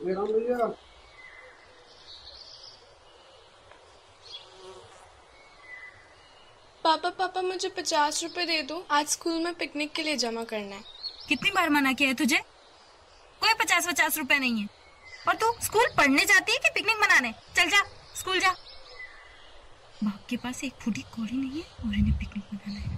राम भैया। पापा पापा मुझे 50 रुपए दे दो, आज स्कूल में पिकनिक के लिए जमा करना है। कितनी बार मना किया है तुझे? कोई 50-50 रुपए नहीं है। और तू स्कूल पढ़ने जाती है कि पिकनिक मनाने? चल जा, स्कूल जा। बाप के पास एक फूटी कौड़ी नहीं है और इन्हें पिकनिक मनाना है।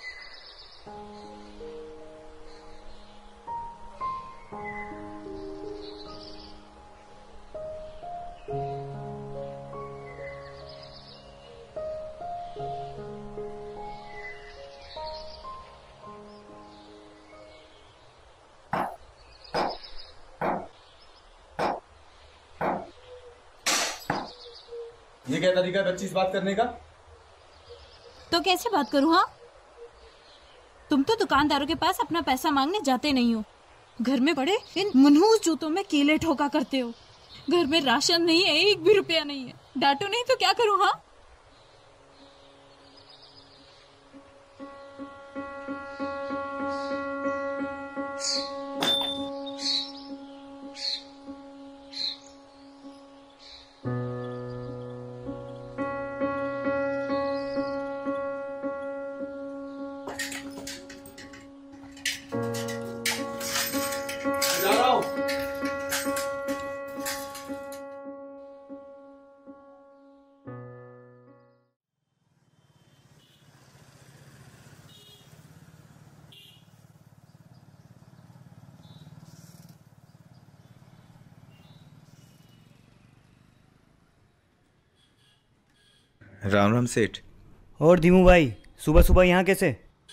ये क्या तरीका है बच्ची से बात करने का? तो कैसे बात करूँ? हाँ, तुम तो दुकानदारों के पास अपना पैसा मांगने जाते नहीं हो। घर में पड़े इन मनहूस जूतों में कीले ठोका करते हो। घर में राशन नहीं है, 1 भी रुपया नहीं है। डांटो नहीं तो क्या करूँ? हाँ, जा रहा हूँ। राम राम सेठ। और धीमू भाई, सुबह सुबह यहाँ कैसे?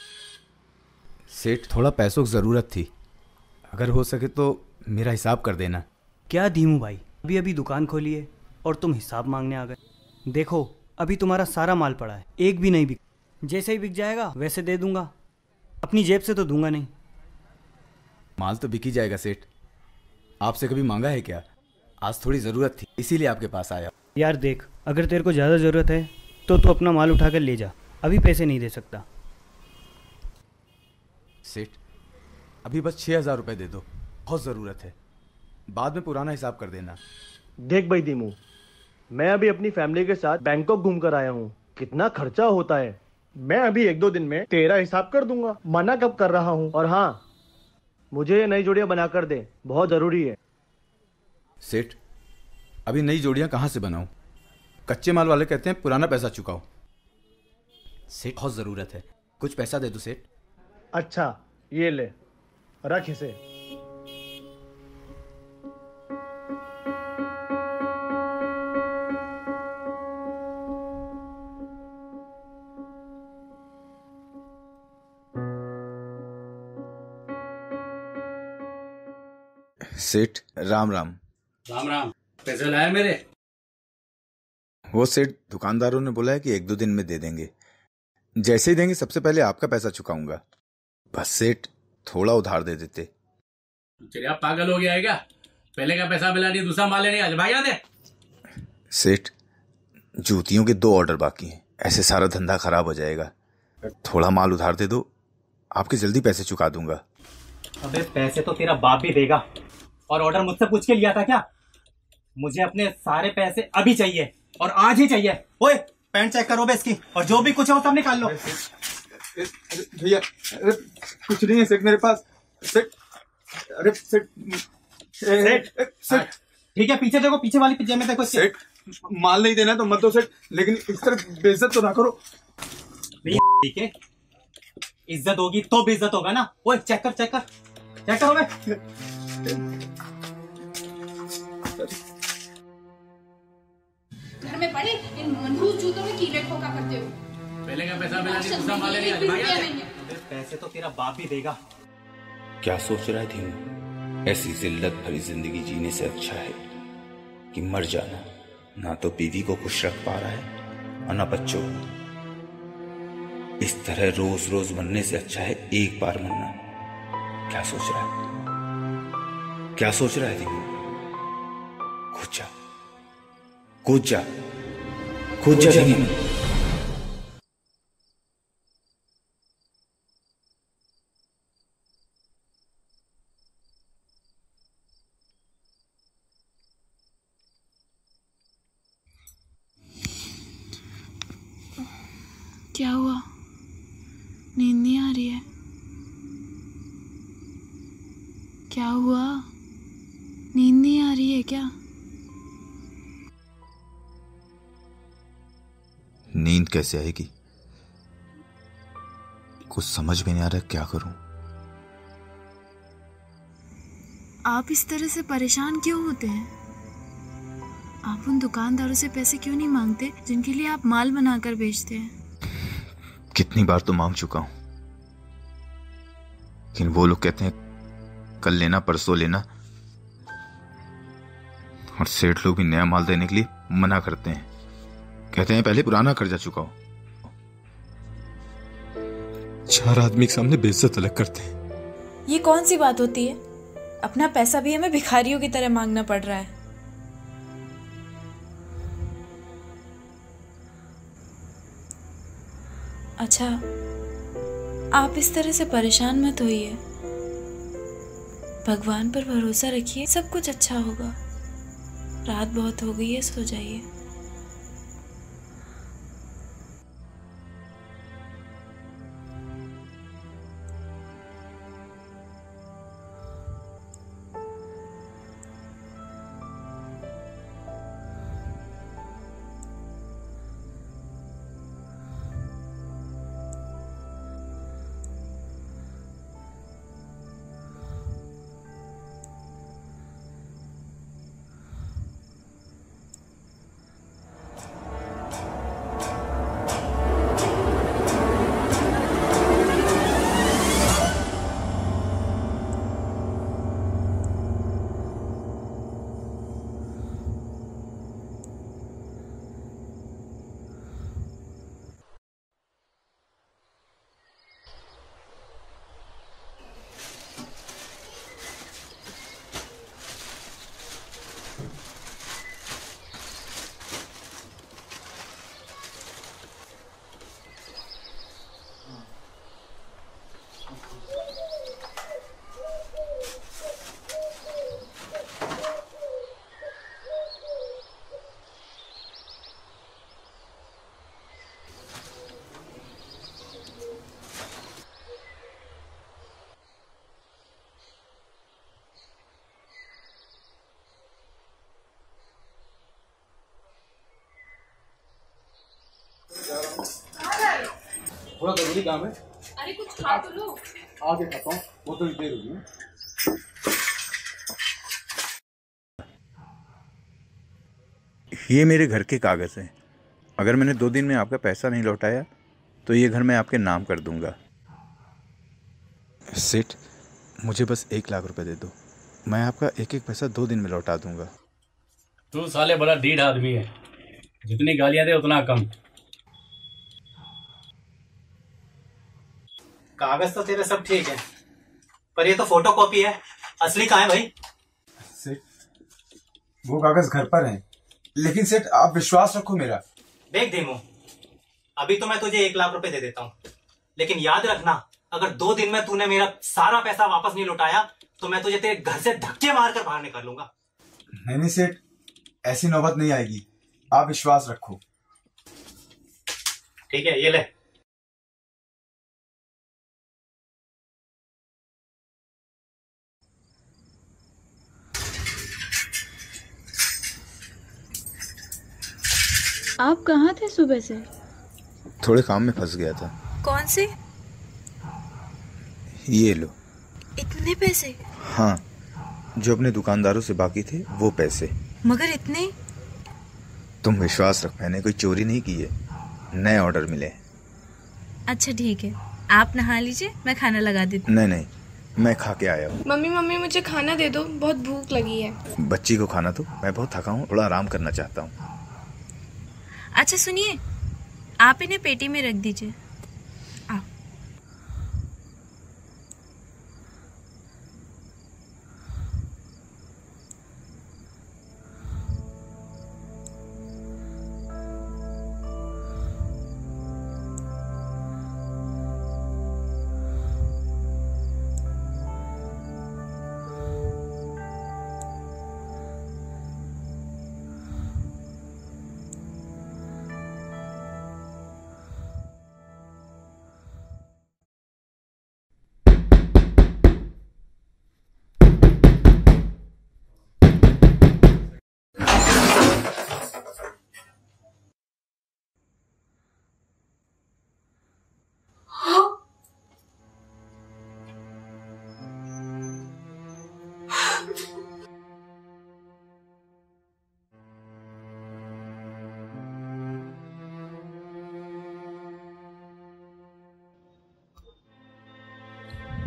सेठ, थोड़ा पैसों की ज़रूरत थी, अगर हो सके तो मेरा हिसाब कर देना। क्या धीमू भाई, अभी अभी दुकान खोली है और तुम हिसाब मांगने आ गए? देखो, अभी तुम्हारा सारा माल पड़ा है, एक भी नहीं बिक। जैसे ही बिक जाएगा वैसे दे दूंगा, अपनी जेब से तो दूंगा नहीं। माल तो बिक ही जाएगा सेठ, आपसे कभी मांगा है क्या? आज थोड़ी ज़रूरत थी इसीलिए आपके पास आया। यार देख, अगर तेरे को ज़्यादा ज़रूरत है तो तू अपना माल उठा कर ले जा, अभी पैसे नहीं दे सकता। सेठ, अभी बस 6,000 रुपये दे दो, बहुत ज़रूरत है, बाद में पुराना हिसाब कर देना। देख भाई दीमू, मैं अभी अपनी फैमिली के साथ बैंकॉक घूम कर आया हूँ, कितना खर्चा होता है। मैं अभी 1-2 दिन में तेरा हिसाब कर दूंगा, मना कब कर रहा हूँ। और हाँ, मुझे ये नई जोड़ियां बना कर दे, बहुत जरूरी है। सेठ, अभी नई जोड़ियाँ कहाँ से बनाऊँ? कच्चे माल वाले कहते हैं पुराना पैसा चुकाओ। सेठ, बहुत ज़रूरत है, कुछ पैसा दे दो सेठ। अच्छा, ये ले, रख इसे। सेठ, राम राम। राम राम। पैसे लाए मेरे? वो सेठ, दुकानदारों ने बोला है कि 1-2 दिन में दे देंगे, जैसे ही देंगे सबसे पहले आपका पैसा चुकाऊंगा। बस सेठ, थोड़ा उधार दे देते। चलिए, आप पागल हो गया है क्या? पहले का पैसा मिला नहीं, दूसरा माल लेने आज भाई दे। सेठ, जूतियों के 2 ऑर्डर बाकी हैं, ऐसे सारा धंधा खराब हो जाएगा। थोड़ा माल उधार दे दो, आपके जल्दी पैसे चुका दूंगा। अबे पैसे तो तेरा बाप भी देगा, और ऑर्डर मुझसे पूछ के लिया था क्या? मुझे अपने सारे पैसे अभी चाहिए और आज ही चाहिए। ओए, पैंट चेक करो बे इसकी, और जो भी कुछ है वो सब निकाल लो। भैया, अरे कुछ नहीं है सेठ मेरे पास। सेठ, अरे सेठ, सेठ, ठीक है, पीछे देखो, पीछे वाली पिज्जा में देखो। सेठ, माल नहीं देना तो मत दो सेठ, लेकिन इस तरह बेइज्जत तो ना करो। ठीक है, इज्जत होगी तो बेइज्जत होगा ना। ओए चेक कर, चेक करो बे। घर में पड़े इन मनहूस जूतों में कीले ठोका करते हो। पहले का पैसा मिला नहीं, दूसरा माल लेने आज भाई दे। पैसे तो तेरा बाप भी देगा। क्या सोच रहा है धीमू? ऐसी जिल्लत भरी जिंदगी जीने से अच्छा है कि मर जाना। ना तो बीवी को खुश रख पा रहा है और ना बच्चों को। इस तरह रोज रोज मरने से अच्छा है एक बार मरना। क्या सोच रहा है? क्या सोच रहा है धीमू? कूद जा, कूद जा, कूद जा धीमू। क्या हुआ? नींद नहीं आ रही है? क्या हुआ? नींद नहीं आ रही है क्या? नींद कैसे आएगी? कुछ समझ में नहीं आ रहा क्या करूं। आप इस तरह से परेशान क्यों होते हैं? आप उन दुकानदारों से पैसे क्यों नहीं मांगते जिनके लिए आप माल बनाकर बेचते हैं? कितनी बार तो मांग चुका हूं, लेकिन वो लोग कहते हैं कल लेना, परसों लेना, और सेठ लोग भी नया माल देने के लिए मना करते हैं। कहते हैं पहले पुराना कर्जा चुकाओ। 4 आदमी के सामने बेइज्जत अलग करते हैं। ये कौन सी बात होती है? अपना पैसा भी हमें भिखारियों की तरह मांगना पड़ रहा है। अच्छा, आप इस तरह से परेशान मत होइए। भगवान पर भरोसा रखिए, सब कुछ अच्छा होगा। रात बहुत हो गई है, सो जाइए। थोड़ा जरूरी काम है। अरे कुछ खा तो लो। आगे खाता हूँ, वो तो देर होगी। ये मेरे घर के कागज हैं। अगर मैंने 2 दिन में आपका पैसा नहीं लौटाया तो ये घर मैं आपके नाम कर दूंगा। सेठ, मुझे बस 1 लाख रुपए दे दो, मैं आपका एक एक पैसा 2 दिन में लौटा दूंगा। तू साले बड़ा ढीठ आदमी है, जितनी गालियां दे उतना कम। कागज तो तेरे सब ठीक है, पर ये तो फोटो कॉपी है, असली कहाँ है भाई? सेठ, वो कागज घर पर है, लेकिन सेठ आप विश्वास रखो मेरा। देख धीमू, अभी तो मैं तुझे 1 लाख रुपए दे देता हूँ, लेकिन याद रखना, अगर 2 दिन में तूने मेरा सारा पैसा वापस नहीं लौटाया तो मैं तुझे तेरे घर से धक्के मारकर बाहर निकाल लूंगा। नहीं सेठ, ऐसी नौबत नहीं आएगी, आप विश्वास रखो। ठीक है, ये ले। आप कहाँ थे सुबह से? थोड़े काम में फंस गया था। कौन से? ये लो। इतने पैसे? हाँ, जो अपने दुकानदारों से बाकी थे वो पैसे। मगर इतने? तुम विश्वास रख, मैंने कोई चोरी नहीं की है, नए ऑर्डर मिले। अच्छा ठीक है, आप नहा लीजिए, मैं खाना लगा देती हूँ। नहीं नहीं, मैं खा के आया हूँ। मम्मी मम्मी मुझे खाना दे दो, बहुत भूख लगी है। बच्ची को खाना दो, मैं बहुत थका हूँ, थोड़ा आराम करना चाहता हूँ। अच्छा सुनिए, आप इन्हें पेटी में रख दीजिए। आओ।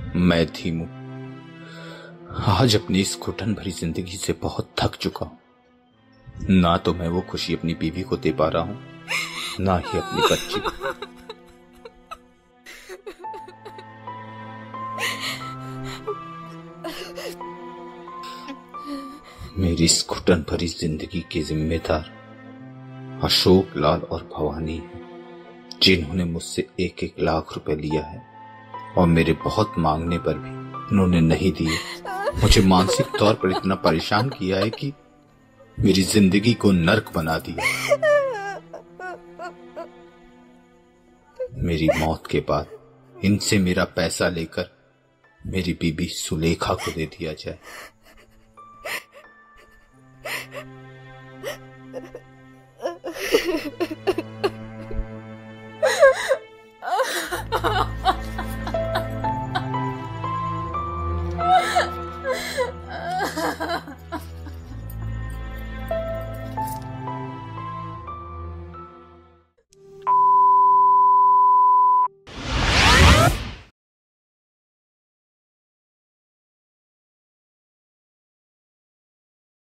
मैं धीमू आज अपनी इस घुटन भरी जिंदगी से बहुत थक चुका हूं। ना तो मैं वो खुशी अपनी बीवी को दे पा रहा हूं, ना ही अपनी बच्ची को। मेरी इस घुटन भरी जिंदगी के जिम्मेदार अशोक लाल और भवानी हैं, जिन्होंने मुझसे 1-1 लाख रुपए लिया है और मेरे बहुत मांगने पर भी उन्होंने नहीं दिए। मुझे मानसिक तौर पर इतना परेशान किया है कि मेरी जिंदगी को नर्क बना दिया। मेरी मौत के बाद इनसे मेरा पैसा लेकर मेरी बीबी सुलेखा को दे दिया जाए।